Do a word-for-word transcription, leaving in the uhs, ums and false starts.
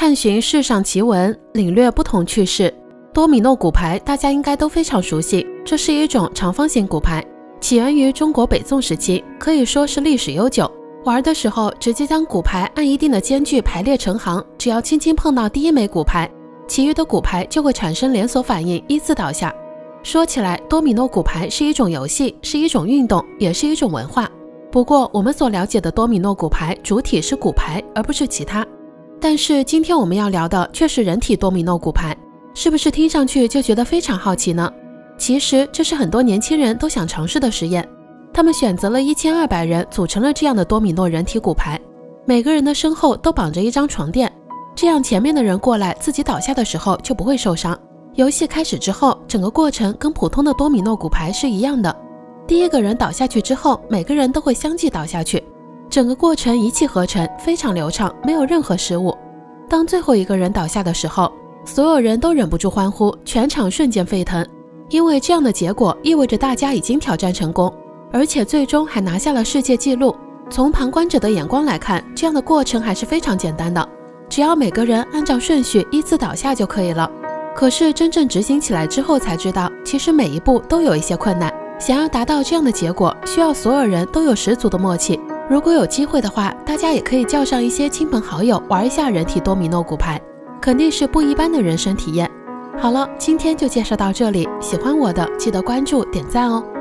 探寻世上奇闻，领略不同趣事。多米诺骨牌大家应该都非常熟悉，这是一种长方形骨牌，起源于中国北宋时期，可以说是历史悠久。玩的时候直接将骨牌按一定的间距排列成行，只要轻轻碰到第一枚骨牌，其余的骨牌就会产生连锁反应，依次倒下。说起来，多米诺骨牌是一种游戏，是一种运动，也是一种文化。不过我们所了解的多米诺骨牌主体是骨牌，而不是其他。但是今天我们要聊的却是人体多米诺骨牌，是不是听上去就觉得非常好奇呢？其实这是很多年轻人都想尝试的实验。他们选择了一千二百人组成了这样的多米诺人体骨牌，每个人的身后都绑着一张床垫，这样前面的人过来自己倒下的时候就不会受伤。游戏开始之后，整个过程跟普通的多米诺骨牌是一样的。第一个人倒下去之后，每个人都会相继倒下去，整个过程一气呵成，非常流畅，没有任何失误。当最后一个人倒下的时候，所有人都忍不住欢呼，全场瞬间沸腾，因为这样的结果意味着大家已经挑战成功，而且最终还拿下了世界纪录。从旁观者的眼光来看，这样的过程还是非常简单的，只要每个人按照顺序依次倒下就可以了。可是真正执行起来之后才知道，其实每一步都有一些困难，想要达到这样的结果，需要所有人都有十足的默契。如果有机会的话，大家也可以叫上一些亲朋好友玩一下人体多米诺骨牌，肯定是不一般的人生体验。好了，今天就介绍到这里，喜欢我的记得关注点赞哦。